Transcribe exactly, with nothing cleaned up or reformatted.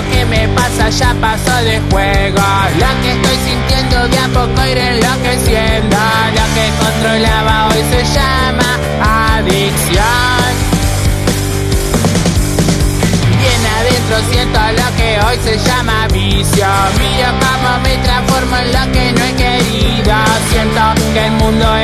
que me pasa ya pasó de juego. Lo que estoy sintiendo de a poco iré enloqueciendo. Lo que controlaba hoy se llama adicción. Bien adentro siento lo que hoy se llama vicio. Miro cómo me transformo en lo que no he querido. Siento que el mundo